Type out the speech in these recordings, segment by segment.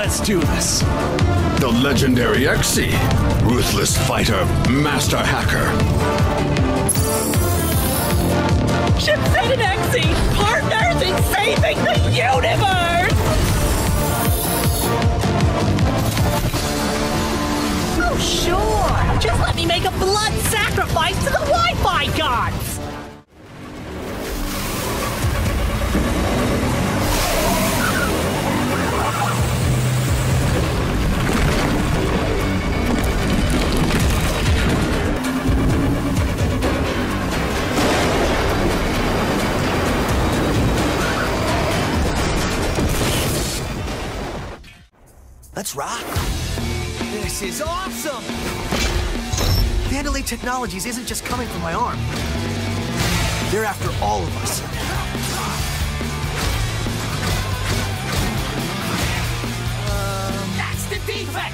Let's do this. The legendary Exe, ruthless fighter, master hacker. Chipset and Exe, partners in saving the universe! Oh, sure. Just let me make a blood sacrifice to the Wi-Fi gods! Let's rock. This is awesome! Vandalay Technologies isn't just coming for my arm. They're after all of us. That's the defect!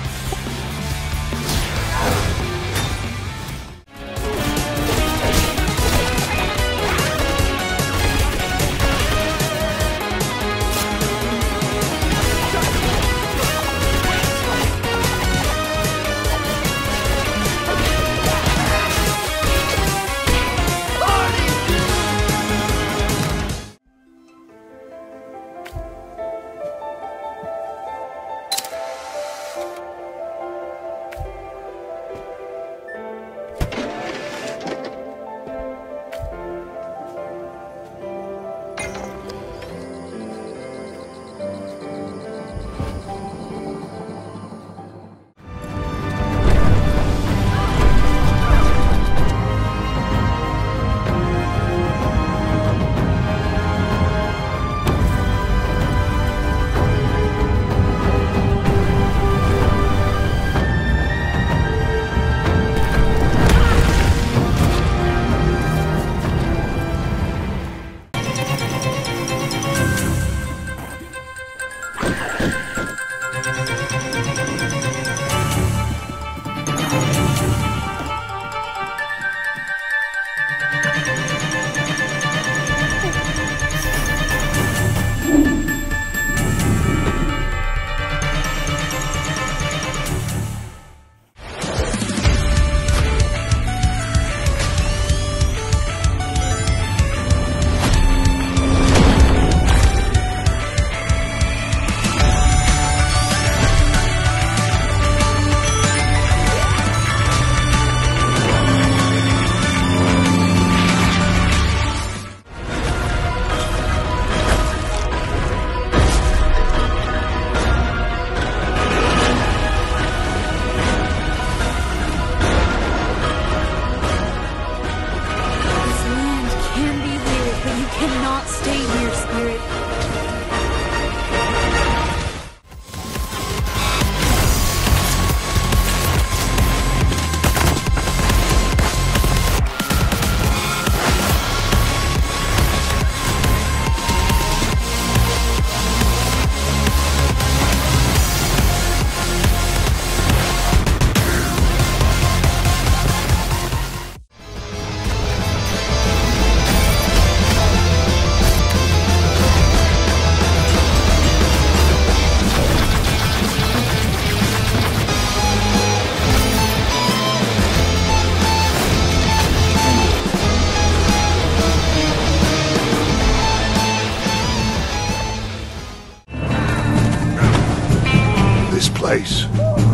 place.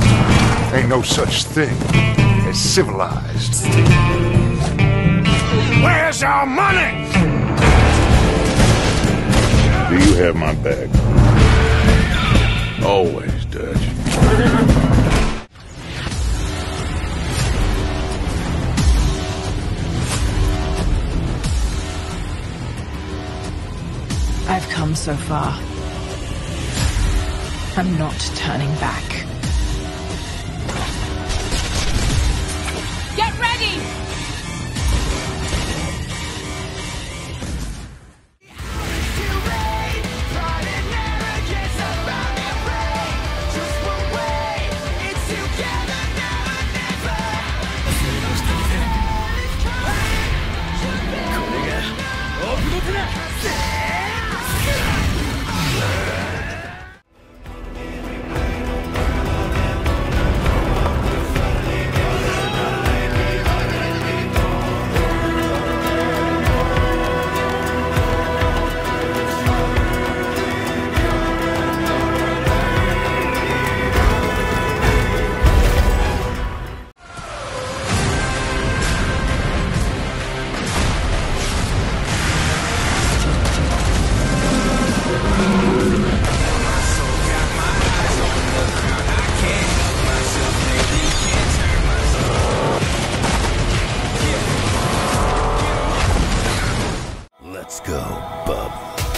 Ain't no such thing as civilized. Where's our money? Do you have my back? Always, Dutch. I've come so far. I'm not turning back. Get ready! Let's go, bub.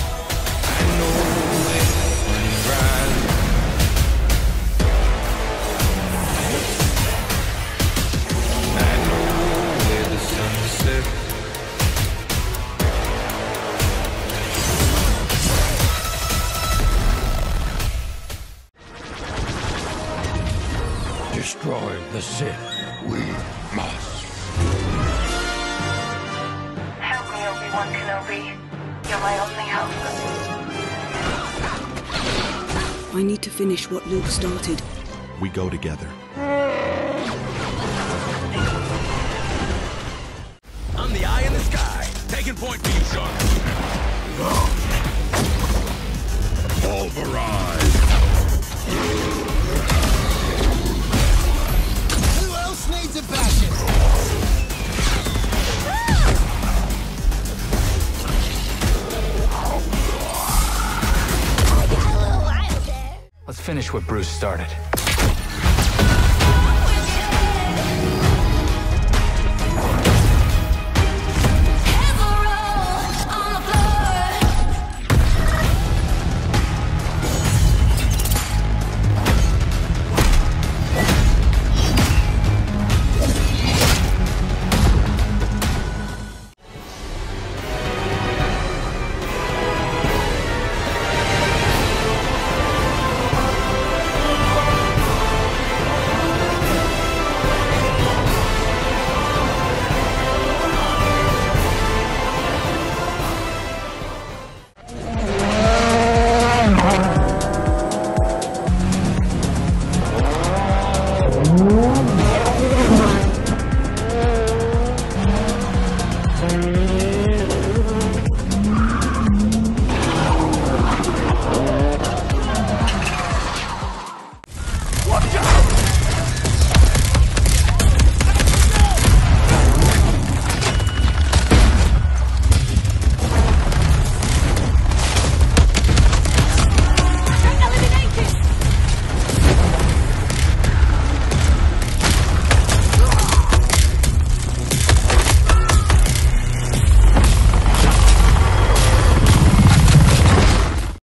Destroy the Sith. We must. Help me, Obi-Wan Kenobi. You're my only hope. I need to finish what Luke started. We go together. I'm the eye in the sky. Taking point for you, Sean. Pulverize. Who else needs a bastion? Let's finish what Bruce started.